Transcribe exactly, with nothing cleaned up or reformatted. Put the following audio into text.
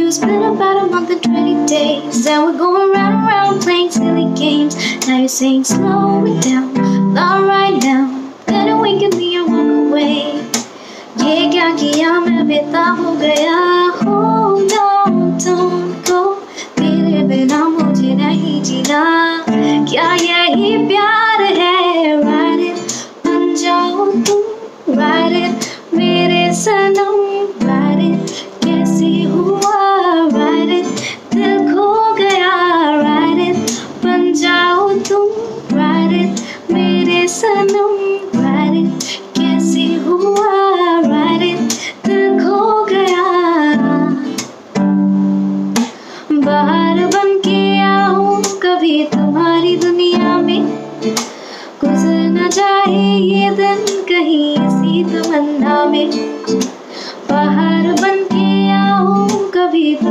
you, it's been about a month and twenty days, and we're going round and round playing silly games. Now you're saying slow it down, not right now. Then you wink at me and walk away. ये क्या किया मैं बेताब हो गया. Hold on, don't go. तेरे बिना मुझे नहीं जीना. क्या यही प्यार है? Ride it, बन जाओ तुम. Ride it, मेरे सनम. Ride it, कैसे हुआ? Ride it, दिल खो गया. Ride it, बन जाओ तुम. Ride it, मेरे सनम. Ride it, कैसे हुआ? Ride it, दिल खो गया. बाहर बन के आऊं कभी तुम्हारी दुनिया में. गुजर न जाए ये दिन कहीं इसी तमन्ना में. बाहर बन के आऊं कभी